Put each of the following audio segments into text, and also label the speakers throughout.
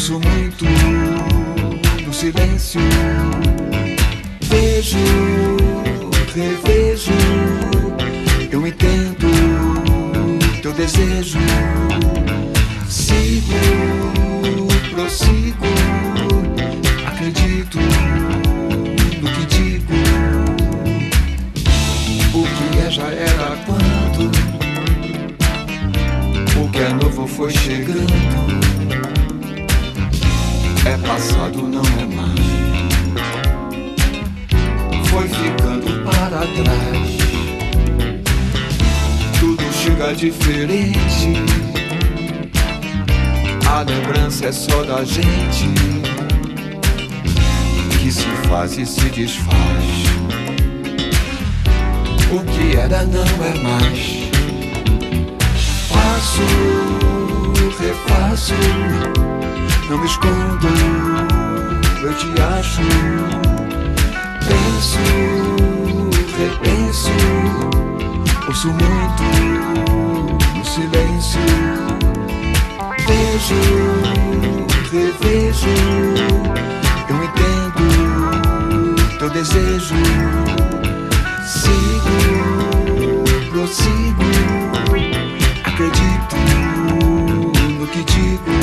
Speaker 1: Ouço muito no silêncio, vejo, revejo, eu entendo teu desejo, sigo, prossigo, acredito no que digo. O que é já era quando o que é novo foi chegando. É passado, não é mais. Foi ficando para trás. Tudo chega diferente. A lembrança é só da gente, que se faz e se desfaz. O que era não é mais. Faço, refaço, não me escondo, eu te acho. Penso, repenso, ouço muito no silêncio. Vejo, revejo, eu entendo teu desejo. Sigo, prossigo, acredito no que digo.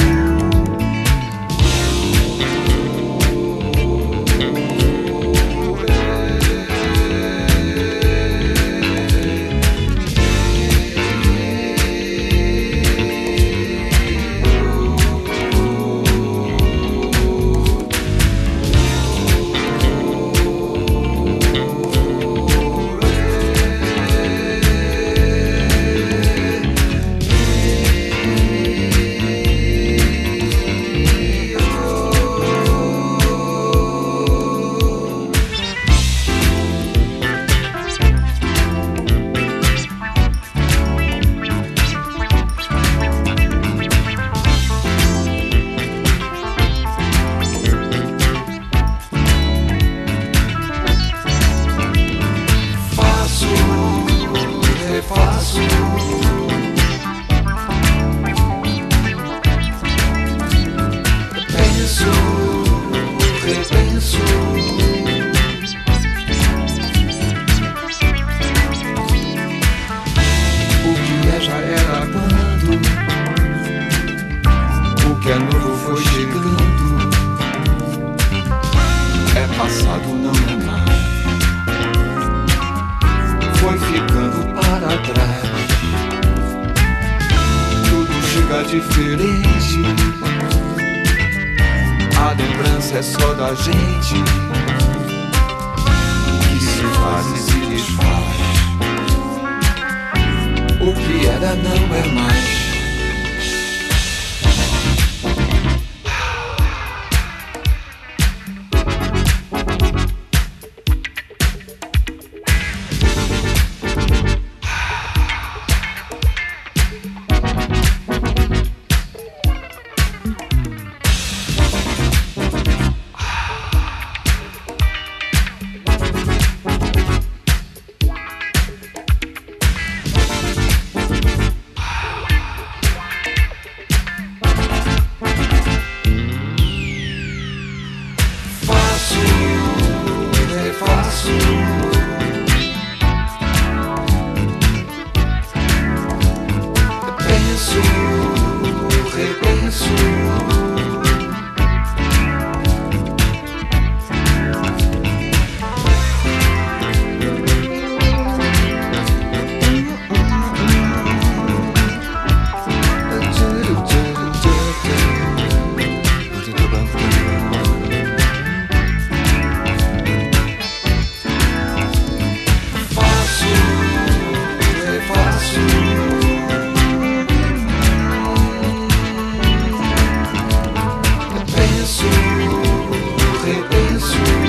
Speaker 1: Repenso